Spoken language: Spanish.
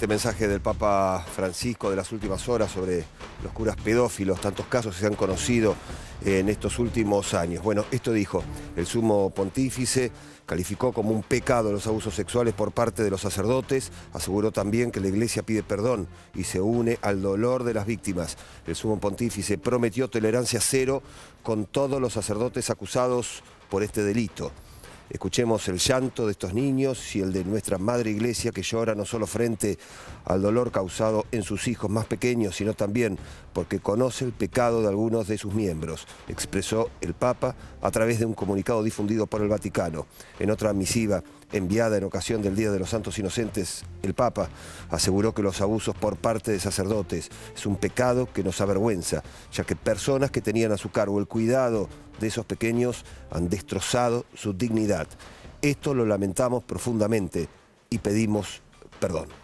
Este mensaje del Papa Francisco de las últimas horas sobre los curas pedófilos, tantos casos que se han conocido en estos últimos años. Bueno, esto dijo el sumo pontífice, calificó como un pecado los abusos sexuales por parte de los sacerdotes, aseguró también que la Iglesia pide perdón y se une al dolor de las víctimas. El sumo pontífice prometió tolerancia cero con todos los sacerdotes acusados por este delito. Escuchemos el llanto de estos niños y el de nuestra Madre Iglesia, que llora no solo frente al dolor causado en sus hijos más pequeños, sino también porque conoce el pecado de algunos de sus miembros, expresó el Papa a través de un comunicado difundido por el Vaticano. En otra misiva enviada en ocasión del Día de los Santos Inocentes, el Papa aseguró que los abusos por parte de sacerdotes es un pecado que nos avergüenza, ya que personas que tenían a su cargo el cuidado de esos pequeños han destrozado su dignidad. Esto lo lamentamos profundamente y pedimos perdón.